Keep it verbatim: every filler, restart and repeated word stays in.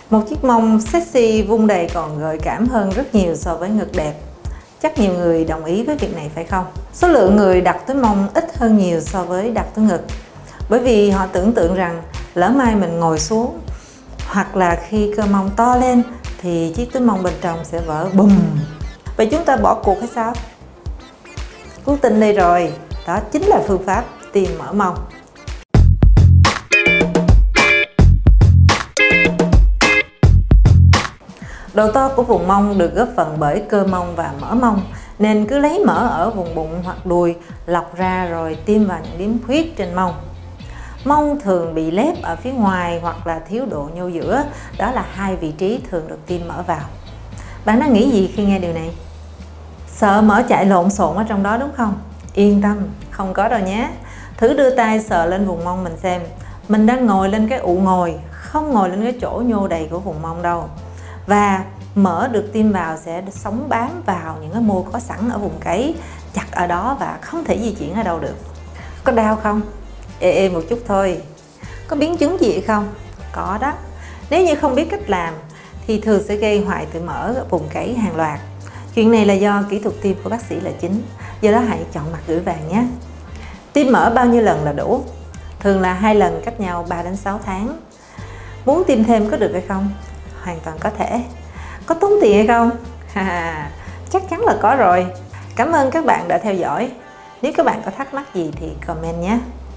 Một chiếc mông sexy vung đầy còn gợi cảm hơn rất nhiều so với ngực đẹp. Chắc nhiều người đồng ý với việc này phải không? Số lượng người đặt túi mông ít hơn nhiều so với đặt túi ngực. Bởi vì họ tưởng tượng rằng lỡ mai mình ngồi xuống hoặc là khi cơ mông to lên thì chiếc túi mông bên trong sẽ vỡ bùm. Vậy chúng ta bỏ cuộc hay sao? Cứu tinh đây rồi, đó chính là phương pháp tiêm mỡ mông. Độ to của vùng mông được góp phần bởi cơ mông và mỡ mông, nên cứ lấy mỡ ở vùng bụng hoặc đùi lọc ra rồi tiêm vào những điểm khuyết trên mông. Mông thường bị lép ở phía ngoài hoặc là thiếu độ nhô giữa, đó là hai vị trí thường được tiêm mỡ vào. Bạn đang nghĩ gì khi nghe điều này? Sợ mỡ chạy lộn xộn ở trong đó đúng không? Yên tâm, không có đâu nhé. Thử đưa tay sờ lên vùng mông mình xem. Mình đang ngồi lên cái ụ ngồi, không ngồi lên cái chỗ nhô đầy của vùng mông đâu. Và mỡ được tiêm vào sẽ sống bám vào những cái mô có sẵn ở vùng cấy, chặt ở đó và không thể di chuyển ở đâu được. Có đau không? Ê ê một chút thôi. Có biến chứng gì hay không? Có đó. Nếu như không biết cách làm thì thường sẽ gây hoại tử mỡ ở vùng cấy hàng loạt. Chuyện này là do kỹ thuật tiêm của bác sĩ là chính, do đó hãy chọn mặt gửi vàng nhé. Tiêm mỡ bao nhiêu lần là đủ? Thường là hai lần cách nhau ba đến sáu tháng. Muốn tiêm thêm có được hay không? Hoàn toàn có thể. Có tốn tiền hay không? Chắc chắn là có rồi. Cảm ơn các bạn đã theo dõi. Nếu các bạn có thắc mắc gì thì comment nhé.